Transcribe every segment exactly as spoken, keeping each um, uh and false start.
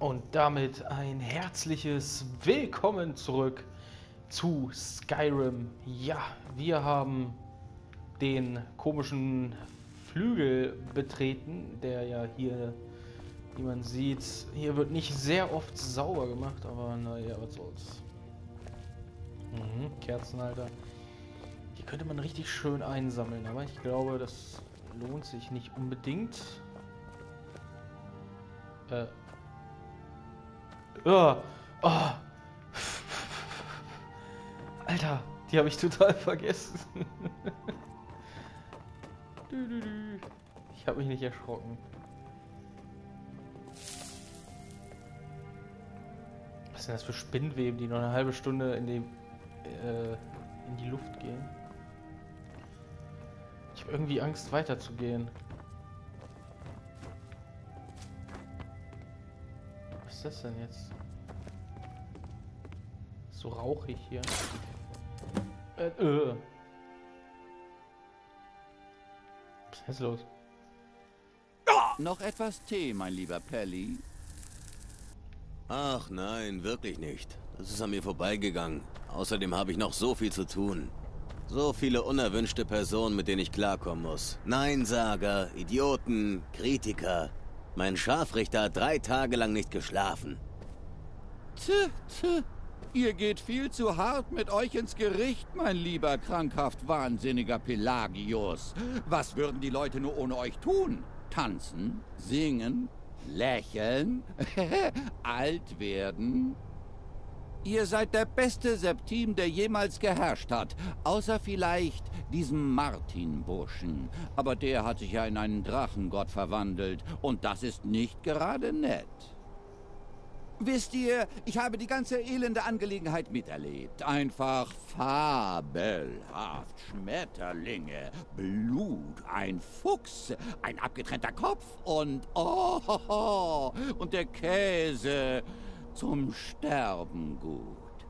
Und damit ein herzliches Willkommen zurück zu Skyrim. Ja, wir haben den komischen Flügel betreten, der ja hier, wie man sieht, hier wird nicht sehr oft sauber gemacht, aber naja, was soll's. Mhm, Kerzenhalter. Hier könnte man richtig schön einsammeln, aber ich glaube, das lohnt sich nicht unbedingt. Äh. Oh, oh. Alter, die habe ich total vergessen. Ich habe mich nicht erschrocken. Was sind das für Spinnweben, die noch eine halbe Stunde in die, äh, in die Luft gehen? Ich habe irgendwie Angst, weiterzugehen. Was ist das denn jetzt? So rauchig hier. Äh, äh. Was ist jetzt los? Noch etwas Tee, mein lieber Pelly? Ach nein, wirklich nicht. Das ist an mir vorbeigegangen. Außerdem habe ich noch so viel zu tun. So viele unerwünschte Personen, mit denen ich klarkommen muss. Neinsager, Idioten, Kritiker. Mein Scharfrichter hat drei Tage lang nicht geschlafen. Tch, tch. Ihr geht viel zu hart mit euch ins Gericht, mein lieber krankhaft wahnsinniger Pelagius. Was würden die Leute nur ohne euch tun? Tanzen, singen, lächeln, alt werden? Ihr seid der beste Septim, der jemals geherrscht hat. Außer vielleicht diesem Martin-Burschen. Aber der hat sich ja in einen Drachengott verwandelt. Und das ist nicht gerade nett. Wisst ihr, ich habe die ganze elende Angelegenheit miterlebt. Einfach fabelhaft. Schmetterlinge, Blut, ein Fuchs, ein abgetrennter Kopf und oh, und der Käse zum Sterben gut.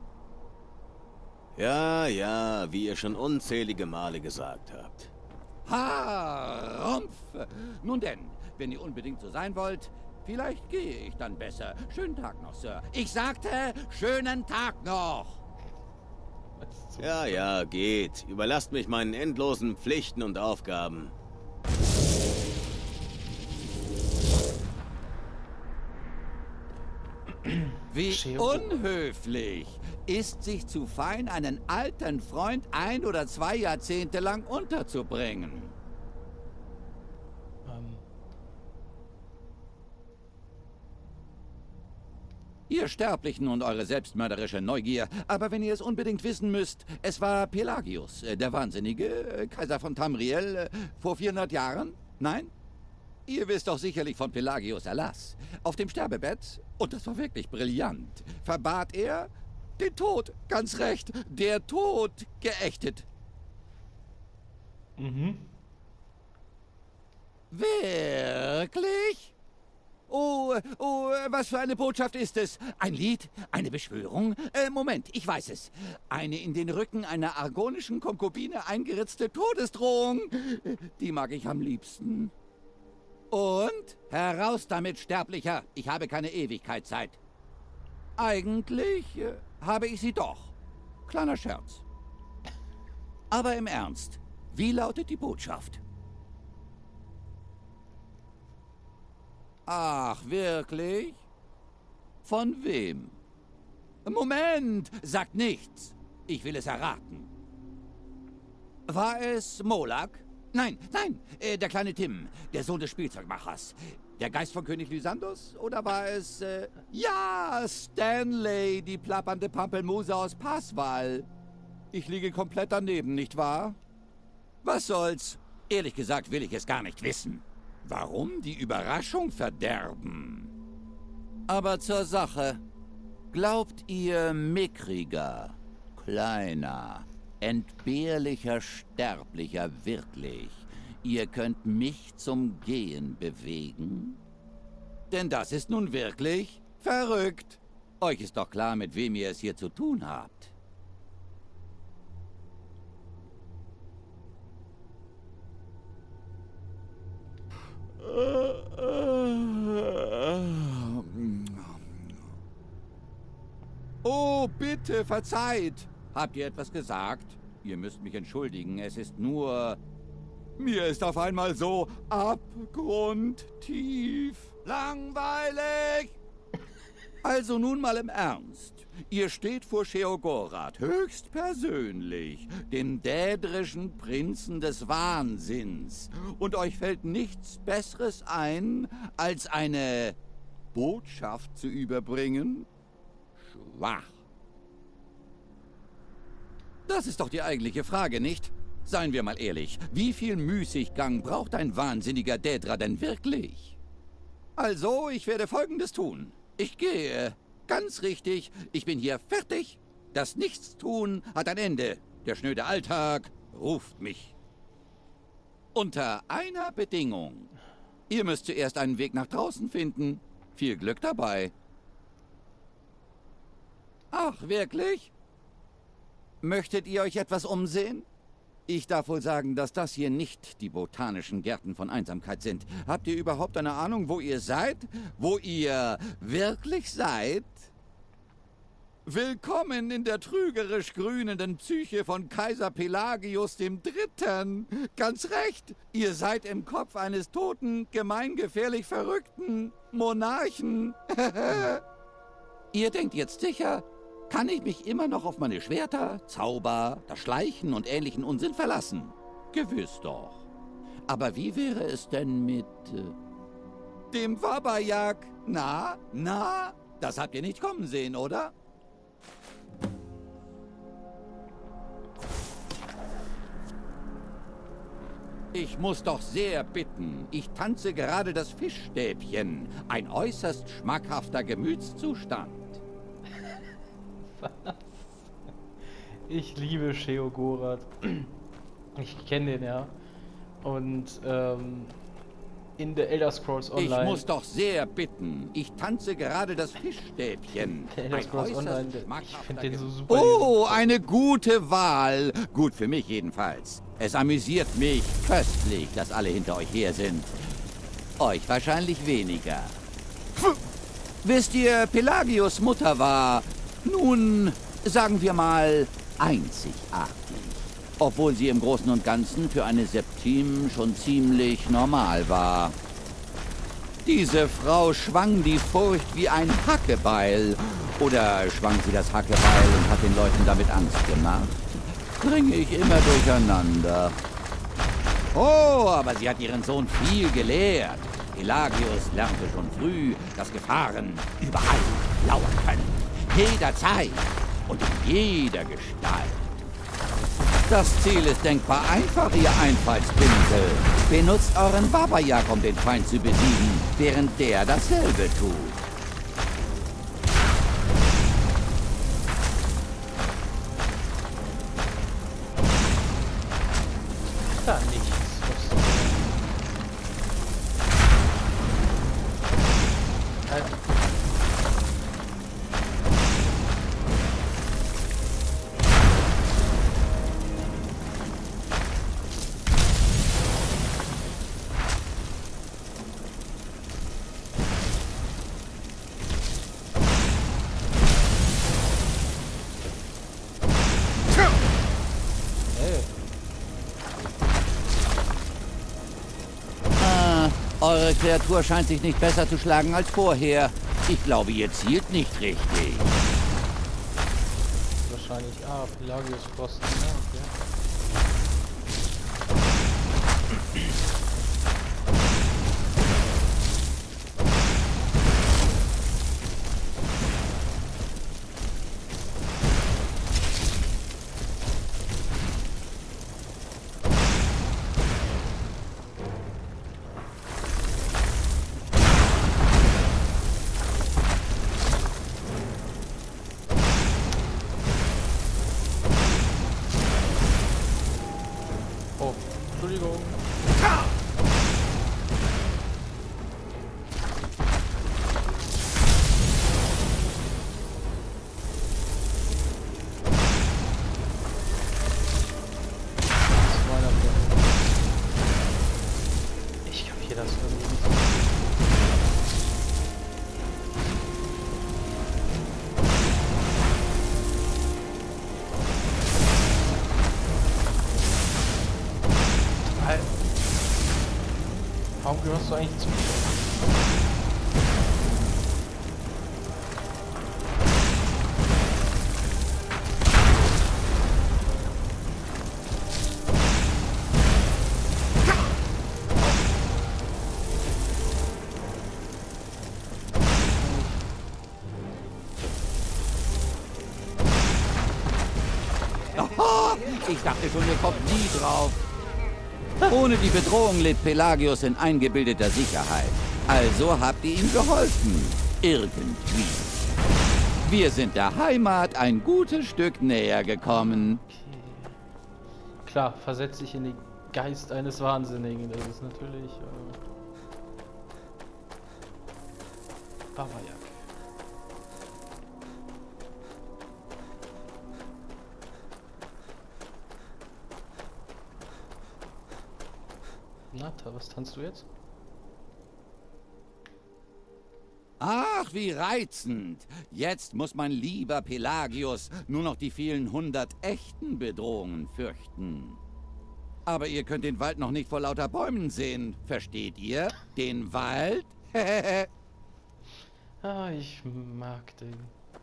Ja, ja, wie ihr schon unzählige Male gesagt habt. Ha, Rumpf. Nun denn, wenn ihr unbedingt so sein wollt, vielleicht gehe ich dann besser. Schönen Tag noch, Sir. Ich sagte, schönen Tag noch. Ja, ja, geht. Überlasst mich meinen endlosen Pflichten und Aufgaben. Wie unhöflich. Ist sich zu fein, einen alten Freund ein oder zwei Jahrzehnte lang unterzubringen. Ähm. Ihr Sterblichen und eure selbstmörderische Neugier. Aber wenn ihr es unbedingt wissen müsst, es war Pelagius, äh, der Wahnsinnige, äh, Kaiser von Tamriel, äh, vor vierhundert Jahren? Nein? Ihr wisst doch sicherlich von Pelagius Erlass. Auf dem Sterbebett, und das war wirklich brillant, verbat er den Tod. Ganz recht, der Tod geächtet. Mhm. Wirklich? Oh, oh, was für eine Botschaft ist es? Ein Lied? Eine Beschwörung? Äh, Moment, ich weiß es. Eine in den Rücken einer argonischen Konkubine eingeritzte Todesdrohung. Die mag ich am liebsten. Und? Heraus damit, Sterblicher. Ich habe keine Ewigkeitszeit. Eigentlich äh, habe ich sie doch. Kleiner Scherz. Aber im Ernst, wie lautet die Botschaft? Ach, wirklich? Von wem? Moment, sagt nichts. Ich will es erraten. War es Molak? Nein, nein, äh, der kleine Tim, der Sohn des Spielzeugmachers. Der Geist von König Lysandros? Oder war es, äh, ja, Stanley, die plappernde Pampelmuse aus Passwall? Ich liege komplett daneben, nicht wahr? Was soll's? Ehrlich gesagt will ich es gar nicht wissen. Warum die Überraschung verderben? Aber zur Sache. Glaubt ihr, mickriger, kleiner, entbehrlicher Sterblicher wirklich, ihr könnt mich zum Gehen bewegen? Denn das ist nun wirklich verrückt. Euch ist doch klar, mit wem ihr es hier zu tun habt. Oh, bitte, verzeiht. Habt ihr etwas gesagt? Ihr müsst mich entschuldigen, es ist nur... Mir ist auf einmal so abgrundtief langweilig. Also nun mal im Ernst. Ihr steht vor Sheogorath, höchstpersönlich, dem dädrischen Prinzen des Wahnsinns. Und euch fällt nichts Besseres ein, als eine Botschaft zu überbringen? Schwach. Das ist doch die eigentliche Frage, nicht? Seien wir mal ehrlich, wie viel Müßiggang braucht ein wahnsinniger Dädra denn wirklich? Also, ich werde Folgendes tun. Ich gehe. Ganz richtig, ich bin hier fertig. Das Nichtstun hat ein Ende. Der schnöde Alltag ruft mich. Unter einer Bedingung. Ihr müsst zuerst einen Weg nach draußen finden. Viel Glück dabei. Ach, wirklich? Möchtet ihr euch etwas umsehen? Ich darf wohl sagen, dass das hier nicht die botanischen Gärten von Einsamkeit sind. Habt ihr überhaupt eine Ahnung, wo ihr seid? Wo ihr wirklich seid? Willkommen in der trügerisch grünenden Psyche von Kaiser Pelagius dem Dritten. Ganz recht, ihr seid im Kopf eines toten, gemeingefährlich verrückten Monarchen. Ihr denkt jetzt sicher, kann ich mich immer noch auf meine Schwerter, Zauber, das Schleichen und ähnlichen Unsinn verlassen? Gewiss doch. Aber wie wäre es denn mit... Äh, dem Wabajak? Na, na, das habt ihr nicht kommen sehen, oder? Ich muss doch sehr bitten. Ich tanze gerade das Fischstäbchen. Ein äußerst schmackhafter Gemütszustand. Was? Ich liebe Sheogorath. Ich kenne den ja. Und ähm, in der Elder Scrolls Online... Ich muss doch sehr bitten. Ich tanze gerade das Fischstäbchen. Der Elder Scrolls Ein Online, äußerst der, ich schmackhafter finde den so Gemüts- super. Oh, eine gute Wahl. Gut für mich jedenfalls. Es amüsiert mich köstlich, dass alle hinter euch her sind. Euch wahrscheinlich weniger. Wisst ihr, Pelagius' Mutter war, nun, sagen wir mal, einzigartig. Obwohl sie im Großen und Ganzen für eine Septim schon ziemlich normal war. Diese Frau schwang die Furcht wie ein Hackebeil. Oder schwang sie das Hackebeil und hat den Leuten damit Angst gemacht? Bringe ich immer durcheinander. Oh, aber sie hat ihren Sohn viel gelehrt. Pelagius lernte schon früh, dass Gefahren überall lauern können. Jederzeit und in jeder Gestalt. Das Ziel ist denkbar einfach, ihr Einfallspinsel. Benutzt euren Wabajak, um den Feind zu besiegen, während der dasselbe tut. Da nichts. Was äh. Eure Kreatur scheint sich nicht besser zu schlagen als vorher. Ich glaube, ihr zielt nicht richtig. Wahrscheinlich. Ah, Pelagius Frost. Ja, okay. hast du eigentlich zu... Ich dachte schon, ihr kommt nie drauf. Ohne die Bedrohung lebt Pelagius in eingebildeter Sicherheit. Also habt ihr ihm geholfen. Irgendwie. Wir sind der Heimat ein gutes Stück näher gekommen. Okay. Klar, versetzt sich in den Geist eines Wahnsinnigen. Das ist natürlich... Äh... Baba-Jack. Nata, was tanzt du jetzt? Ach, wie reizend. Jetzt muss mein lieber Pelagius nur noch die vielen hundert echten Bedrohungen fürchten. Aber ihr könnt den Wald noch nicht vor lauter Bäumen sehen. Versteht ihr? Den Wald? Ah, ich mag den.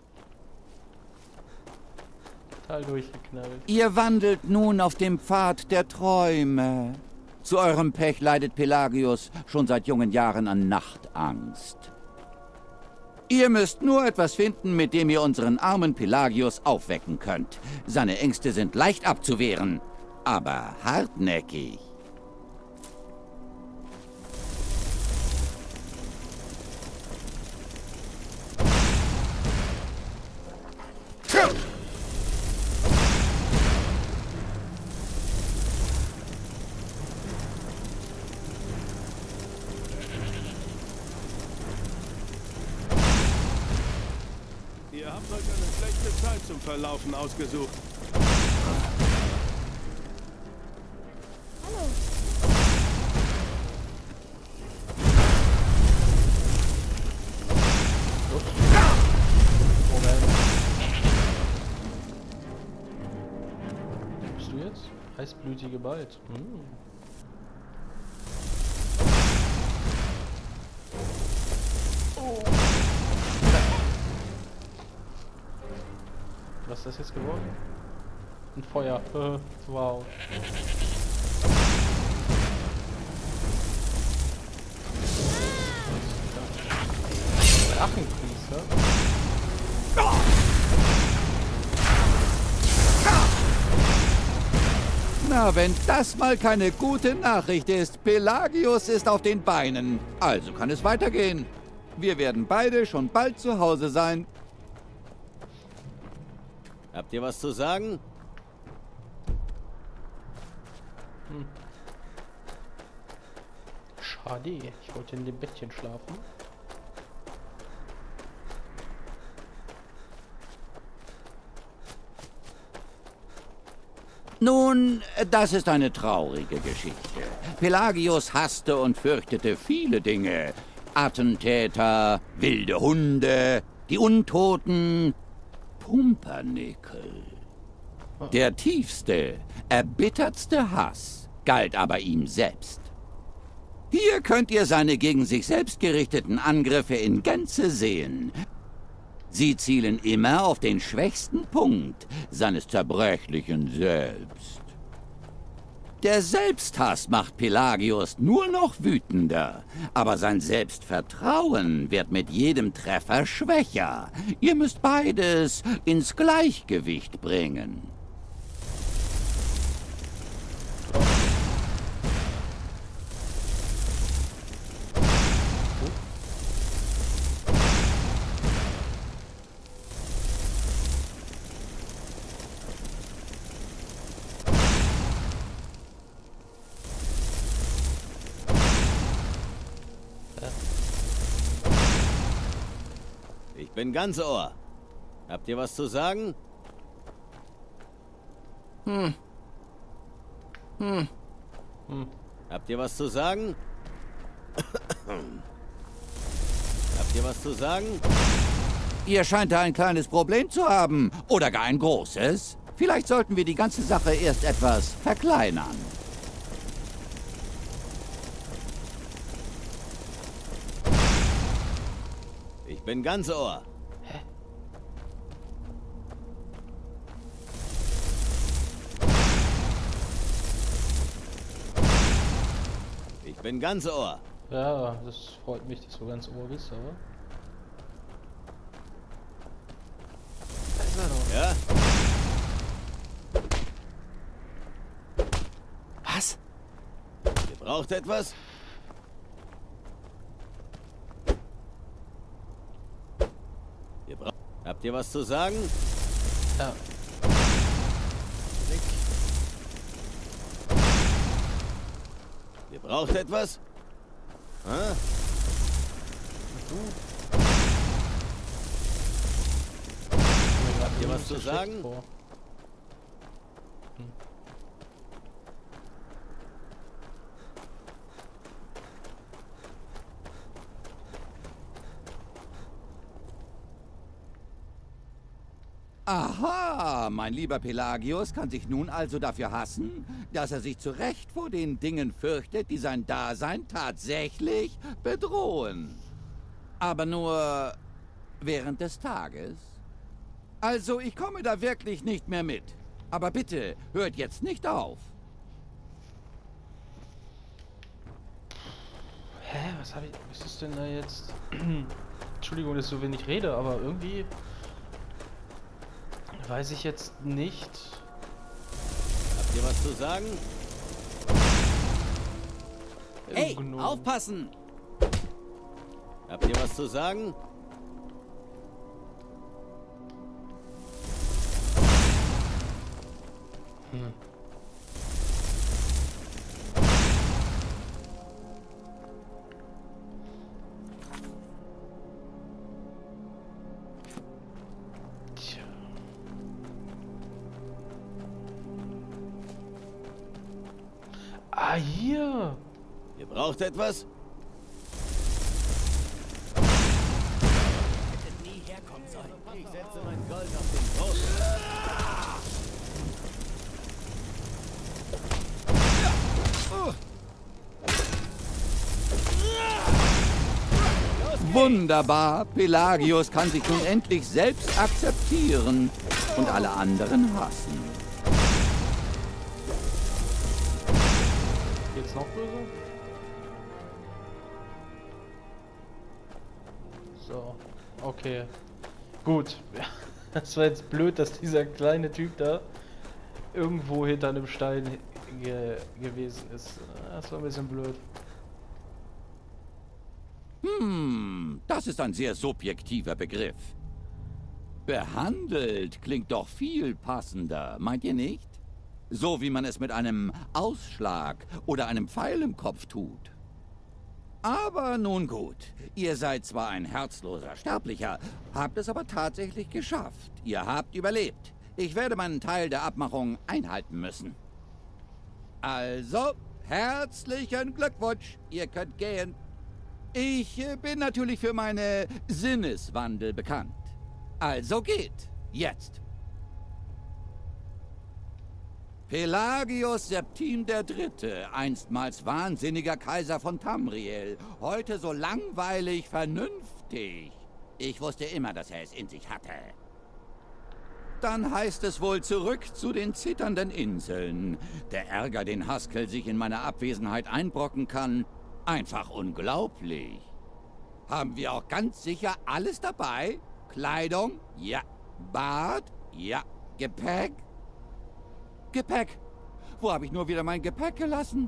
Total durchgeknallt. Ihr wandelt nun auf dem Pfad der Träume. Zu eurem Pech leidet Pelagius schon seit jungen Jahren an Nachtangst. Ihr müsst nur etwas finden, mit dem ihr unseren armen Pelagius aufwecken könnt. Seine Ängste sind leicht abzuwehren, aber hartnäckig. Ihr habt euch eine schlechte Zeit zum Verlaufen ausgesucht. Hallo. Moment. Was bist du jetzt? Heißblütige Bald. Hm. Oh. Was ist das jetzt geworden? Ein Feuer. Äh, wow. Drachenpriester? Na, wenn das mal keine gute Nachricht ist. Pelagius ist auf den Beinen. Also kann es weitergehen. Wir werden beide schon bald zu Hause sein. Habt ihr was zu sagen? Hm. Schade, ich wollte in dem Bettchen schlafen. Nun, das ist eine traurige Geschichte. Pelagius hasste und fürchtete viele Dinge. Attentäter, wilde Hunde, die Untoten, Pumpernickel. Der tiefste, erbittertste Hass galt aber ihm selbst. Hier könnt ihr seine gegen sich selbst gerichteten Angriffe in Gänze sehen. Sie zielen immer auf den schwächsten Punkt seines zerbrechlichen Selbst. Der Selbsthass macht Pelagius nur noch wütender, aber sein Selbstvertrauen wird mit jedem Treffer schwächer. Ihr müsst beides ins Gleichgewicht bringen. Ich bin ganz Ohr. Habt ihr was zu sagen? Hm. Hm. Hm. Habt ihr was zu sagen? Habt ihr was zu sagen? Ihr scheint da ein kleines Problem zu haben. Oder gar ein großes. Vielleicht sollten wir die ganze Sache erst etwas verkleinern. Ich bin ganz Ohr. Hä? Ich bin ganz Ohr. Ja, das freut mich, dass du ganz Ohr bist, aber... Da ist er doch. Ja? Was? Ihr braucht etwas? Ihr braucht... Habt ihr was zu sagen? Ja. Ihr braucht etwas? Hä? Habt ihr was zu sagen? Vor. Aha, mein lieber Pelagius kann sich nun also dafür hassen, dass er sich zu Recht vor den Dingen fürchtet, die sein Dasein tatsächlich bedrohen. Aber nur während des Tages. Also, ich komme da wirklich nicht mehr mit. Aber bitte, hört jetzt nicht auf. Hä, was habe ich... Was ist denn da jetzt... Entschuldigung, dass ich so wenig rede, aber irgendwie... Weiß ich jetzt nicht. Habt ihr was zu sagen? Hey, Irgendwo- aufpassen! Habt ihr was zu sagen? Hm. Tja. Ah, hier! Ihr braucht etwas? Ich setze mein Gold auf den Boden. Wunderbar, Pelagius kann sich nun endlich selbst akzeptieren und alle anderen hassen. Geht's noch böse? So, okay. Gut. Das war jetzt blöd, dass dieser kleine Typ da irgendwo hinter einem Stein ge gewesen ist. Das war ein bisschen blöd. Hm, das ist ein sehr subjektiver Begriff. Behandelt klingt doch viel passender, meint ihr nicht? So wie man es mit einem Ausschlag oder einem Pfeil im Kopf tut. Aber nun gut, ihr seid zwar ein herzloser Sterblicher, habt es aber tatsächlich geschafft. Ihr habt überlebt. Ich werde meinen Teil der Abmachung einhalten müssen. Also, herzlichen Glückwunsch, ihr könnt gehen. Ich äh, bin natürlich für meine Sinneswandel bekannt. Also geht, jetzt. Pelagius Septim der Dritte, einstmals wahnsinniger Kaiser von Tamriel, heute so langweilig vernünftig. Ich wusste immer, dass er es in sich hatte. Dann heißt es wohl zurück zu den zitternden Inseln. Der Ärger, den Haskell sich in meiner Abwesenheit einbrocken kann, einfach unglaublich. Haben wir auch ganz sicher alles dabei? Kleidung? Ja. Bad? Ja. Gepäck? Gepäck. Wo habe ich nur wieder mein Gepäck gelassen?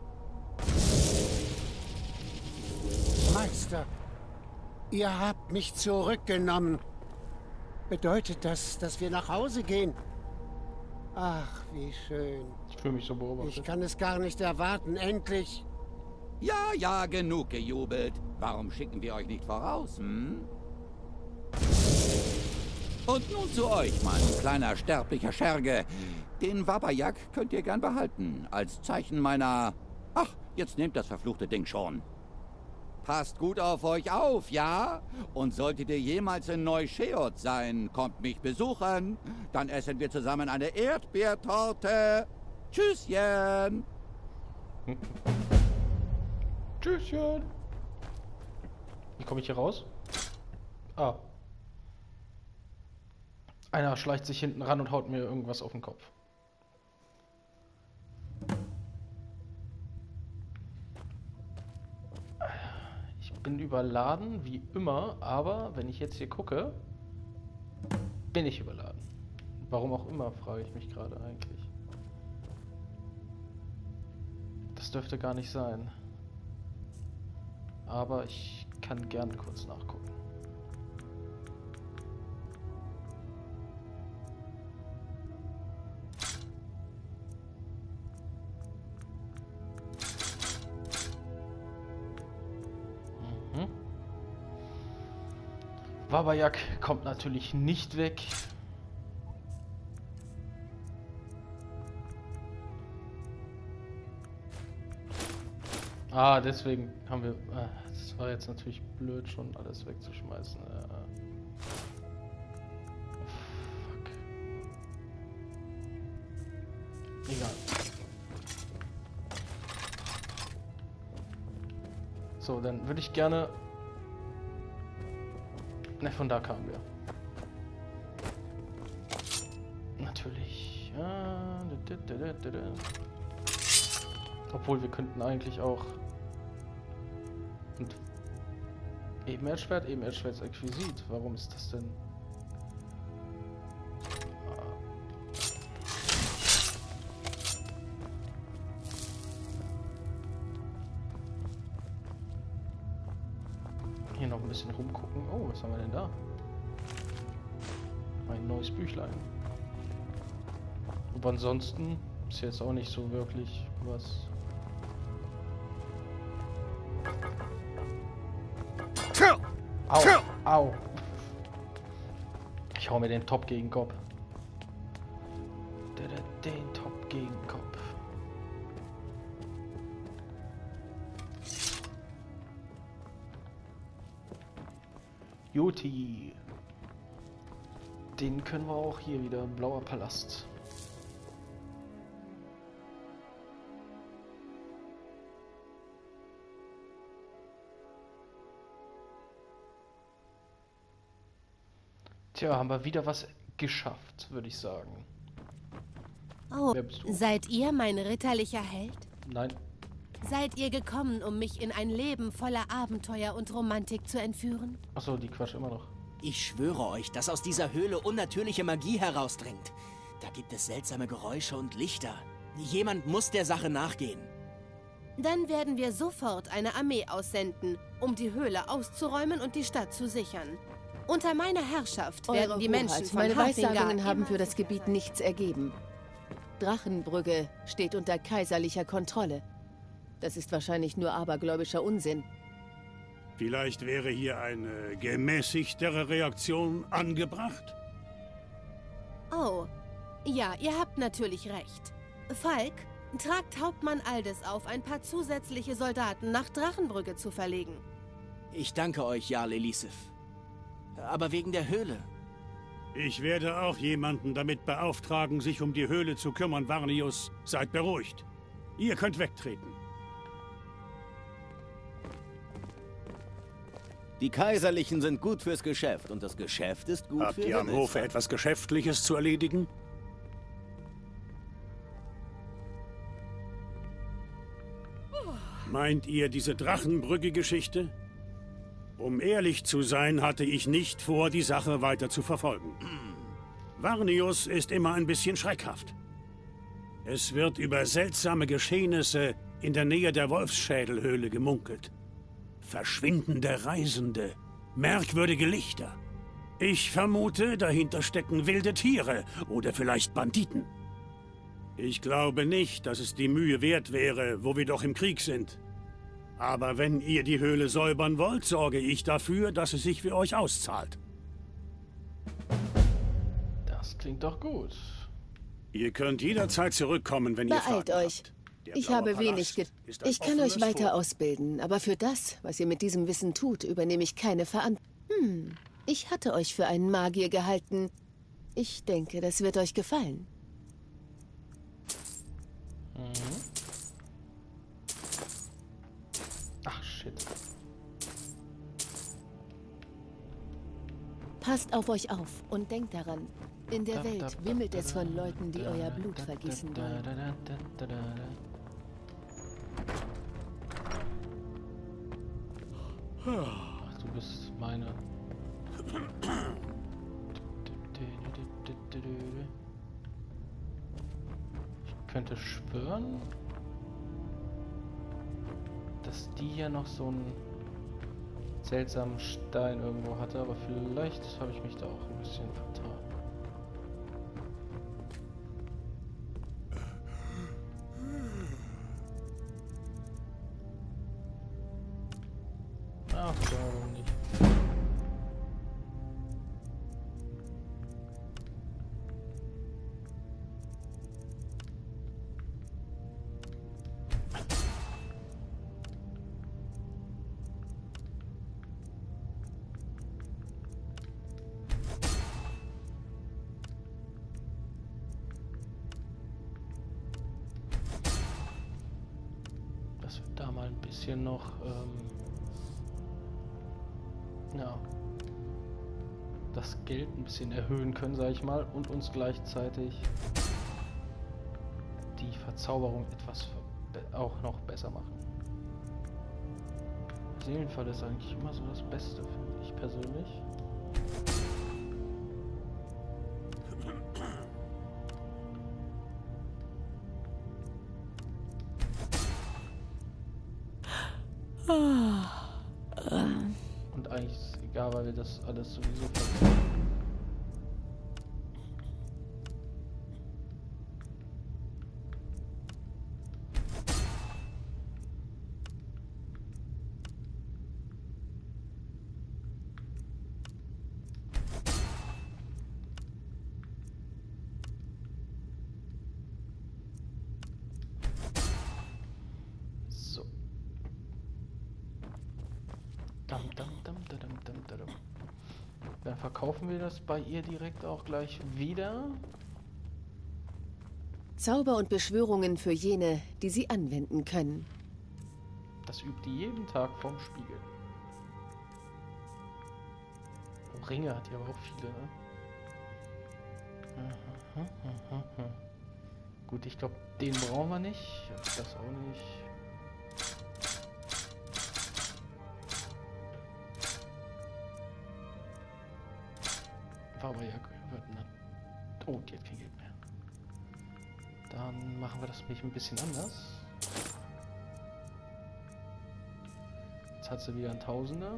Meister, ihr habt mich zurückgenommen. Bedeutet das, dass wir nach Hause gehen? Ach, wie schön. Ich fühle mich so beobachtet. Ich kann es gar nicht erwarten, endlich. Ja, ja, genug gejubelt. Warum schicken wir euch nicht voraus, hm? Und nun zu euch, mein kleiner sterblicher Scherge. Den Wabajak könnt ihr gern behalten, als Zeichen meiner... Ach, jetzt nehmt das verfluchte Ding schon. Passt gut auf euch auf, ja? Und solltet ihr jemals in Neuscheot sein, kommt mich besuchen. Dann essen wir zusammen eine Erdbeertorte. Tschüsschen. Tschüsschen. Wie komme ich hier raus? Ah. Einer schleicht sich hinten ran und haut mir irgendwas auf den Kopf. Ich bin überladen, wie immer, aber wenn ich jetzt hier gucke, bin ich überladen. Warum auch immer, frage ich mich gerade eigentlich. Das dürfte gar nicht sein. Aber ich kann gern kurz nachgucken. Mhm. Wabajak kommt natürlich nicht weg. Ah, deswegen haben wir... Ah, das war jetzt natürlich blöd, schon alles wegzuschmeißen. Äh, fuck. Egal. So, dann würde ich gerne... Ne, von da kamen wir. Natürlich. Ja, da, da, da, da, da. Obwohl, wir könnten eigentlich auch... Und Ebenerschwert, Ebenerschwert ist Exquisit. Warum ist das denn? Hier noch ein bisschen rumgucken. Oh, was haben wir denn da? Ein neues Büchlein. Aber ansonsten ist jetzt auch nicht so wirklich was. Au, au. Ich hau mir den Top gegen den Kopf. Den Top gegen den Kopf. Juti. Den können wir auch hier wieder. Blauer Palast. Tja, haben wir wieder was geschafft, würde ich sagen. Oh, Wer bist du? seid ihr mein ritterlicher Held? Nein. Seid ihr gekommen, um mich in ein Leben voller Abenteuer und Romantik zu entführen? Achso, die Quatsch immer noch. Ich schwöre euch, dass aus dieser Höhle unnatürliche Magie herausdringt. Da gibt es seltsame Geräusche und Lichter. Jemand muss der Sache nachgehen. Dann werden wir sofort eine Armee aussenden, um die Höhle auszuräumen und die Stadt zu sichern. Unter meiner Herrschaft werden Eure die Hoheit, Menschen von meine Harfingar Weissagungen haben immer für das Gebiet nichts ergeben. Drachenbrügge steht unter kaiserlicher Kontrolle. Das ist wahrscheinlich nur abergläubischer Unsinn. Vielleicht wäre hier eine gemäßigtere Reaktion angebracht? Oh, ja, ihr habt natürlich recht. Falk, tragt Hauptmann Aldes auf, ein paar zusätzliche Soldaten nach Drachenbrügge zu verlegen. Ich danke euch, Jarl Elisif. Aber wegen der Höhle. Ich werde auch jemanden damit beauftragen, sich um die Höhle zu kümmern, Varnius. Seid beruhigt. Ihr könnt wegtreten. Die Kaiserlichen sind gut fürs Geschäft und das Geschäft ist gut Habt für ihr am Himmelsfahrt. Hofe etwas Geschäftliches zu erledigen? Meint ihr diese Drachenbrücke-Geschichte? Um ehrlich zu sein, hatte ich nicht vor, die Sache weiter zu verfolgen. Varnius ist immer ein bisschen schreckhaft. Es wird über seltsame Geschehnisse in der Nähe der Wolfsschädelhöhle gemunkelt. Verschwindende Reisende, merkwürdige Lichter. Ich vermute, dahinter stecken wilde Tiere oder vielleicht Banditen. Ich glaube nicht, dass es die Mühe wert wäre, wo wir doch im Krieg sind. Aber wenn ihr die Höhle säubern wollt, sorge ich dafür, dass es sich für euch auszahlt. Das klingt doch gut. Ihr könnt jederzeit zurückkommen, wenn ihr Beeilt Fragen euch. habt. Der Ich Blaue habe Palast wenig ge... ist ein Ich kann euch offenes weiter Tor. ausbilden, aber für das, was ihr mit diesem Wissen tut, übernehme ich keine Verantwortung. Hm, ich hatte euch für einen Magier gehalten. Ich denke, das wird euch gefallen. Mhm. Ach, shit. Passt auf euch auf und denkt daran, in der Welt wimmelt es von Leuten, die euer Blut vergießen wollen. Ach, du bist meine. Ich könnte schwören, dass die hier noch so einen seltsamen Stein irgendwo hatte, aber vielleicht habe ich mich da auch ein bisschen vertan. Ach, warum nicht? Dass wir da mal ein bisschen noch ähm, ja, das Geld ein bisschen erhöhen können, sage ich mal, und uns gleichzeitig die Verzauberung etwas auch noch besser machen. Seelenfall ist eigentlich immer so das Beste, finde ich persönlich. Und eigentlich ist es egal, weil wir das alles sowieso verlieren. So. Dum, dum, dum, dum, dum, dum, dum. Dann verkaufen wir das bei ihr direkt auch gleich wieder. Zauber und Beschwörungen für jene, die sie anwenden können. Das übt die jeden Tag vorm Spiegel. Oh, Ringe hat die aber auch viele, ne? Aha, aha, aha. Gut, ich glaube, den brauchen wir nicht. Das auch nicht. War aber ja gehört, ne? Oh, die hat kein Geld mehr. Dann machen wir das nämlich ein bisschen anders. Jetzt hat sie wieder ein Tausender.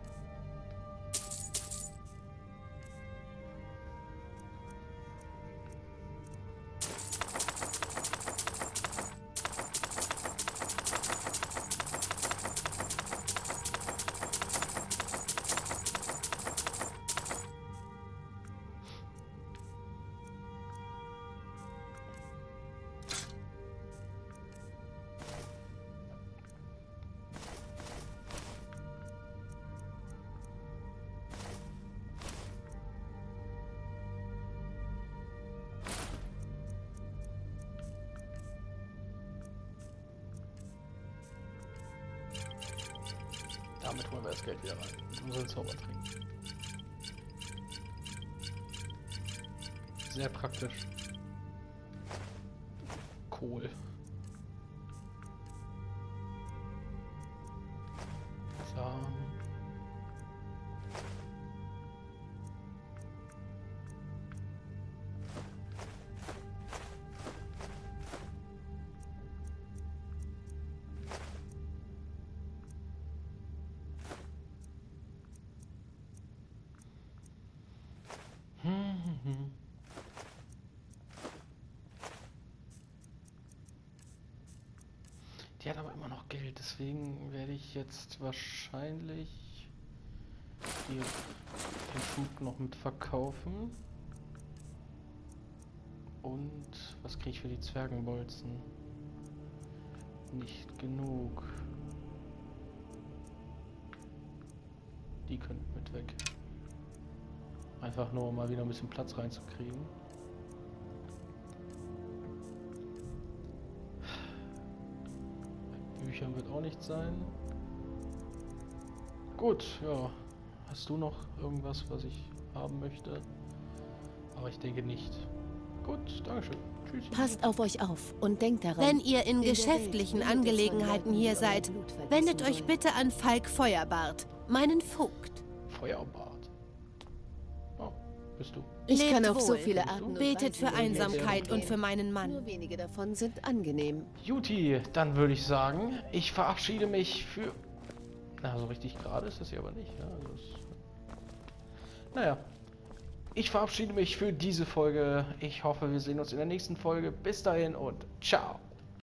Damit holen wir das Geld wieder rein und unseren Zauber trinken. Sehr praktisch. Kohl. Samen. Die hat aber immer noch Geld, deswegen werde ich jetzt wahrscheinlich die, den Schub noch mit verkaufen. Und was kriege ich für die Zwergenbolzen? Nicht genug. Die können mit weg. Einfach nur, um mal wieder ein bisschen Platz reinzukriegen. Bei Büchern wird auch nichts sein. Gut, ja. Hast du noch irgendwas, was ich haben möchte. Aber ich denke nicht. Gut, Dankeschön. Tschüss. Passt auf euch auf und denkt daran. Wenn ihr in der geschäftlichen Welt findet ihr Angelegenheiten zwei hier Leute, die seid, euer Blut vergießen wendet euch wollen. bitte an Falk Feuerbart, meinen Vogt. Feuerbart. Oh, bist du. Ich Lebt kann auf so wohl. viele Arten und Betet Weisen für durch Menschen Einsamkeit und gehen. für meinen Mann. Nur wenige davon sind angenehm. Juti, dann würde ich sagen, ich verabschiede mich für... Na, so richtig gerade ist das hier aber nicht. Ja, also es... Naja. Ich verabschiede mich für diese Folge. Ich hoffe, wir sehen uns in der nächsten Folge. Bis dahin und ciao.